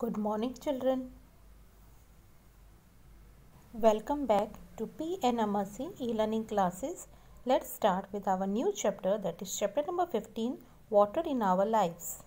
Good morning, children. Welcome back to PNMRC e-learning classes. Let's start with our new chapter, that is chapter number 15, Water in Our Lives.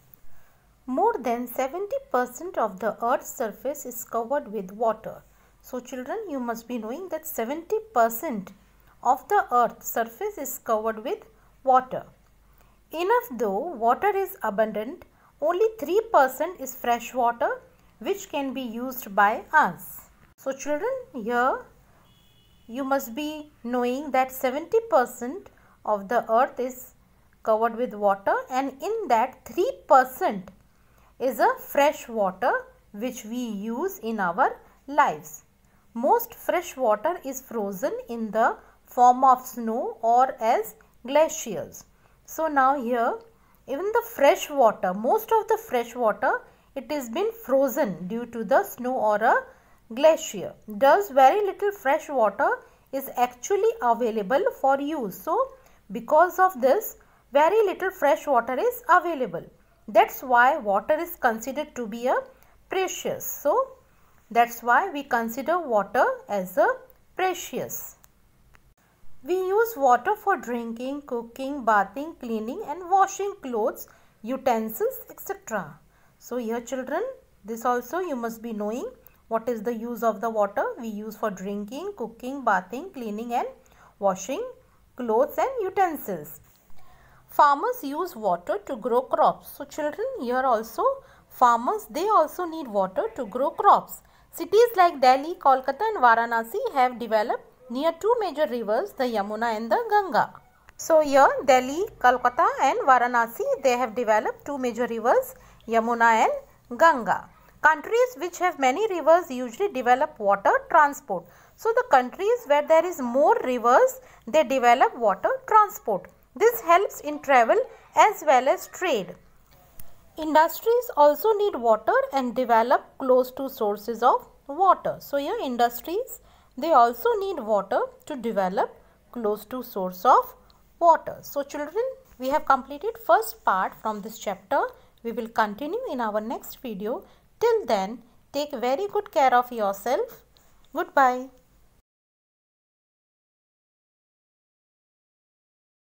More than 70% of the Earth's surface is covered with water. So children, you must be knowing that 70% of the Earth's surface is covered with water. Enough though water is abundant, only 3% is fresh water which can be used by us. So children, here you must be knowing that 70% of the earth is covered with water, and in that 3% is a fresh water which we use in our lives. Most fresh water is frozen in the form of snow or as glaciers. So now here, even the fresh water, most of the fresh water, it has been frozen due to the snow or a glacier. Thus very little fresh water is actually available for use. So because of this, very little fresh water is available. That's why water is considered to be a precious. So that's why we consider water as a precious. We use water for drinking, cooking, bathing, cleaning and washing clothes, utensils, etc. So here children, this also you must be knowing what is the use of the water we use for drinking, cooking, bathing, cleaning and washing clothes and utensils. Farmers use water to grow crops. So children, here also farmers, they also need water to grow crops. Cities like Delhi, Kolkata and Varanasi have developed near two major rivers, the Yamuna and the Ganga. So here Delhi, Kolkata and Varanasi, they have developed two major rivers, Yamuna and Ganga. Countries which have many rivers usually develop water transport. So the countries where there is more rivers, they develop water transport. This helps in travel as well as trade. Industries also need water and develop close to sources of water. So here industries, they also need water to develop close to source of water. So children, we have completed first part from this chapter. We will continue in our next video. Till then, take very good care of yourself. Goodbye.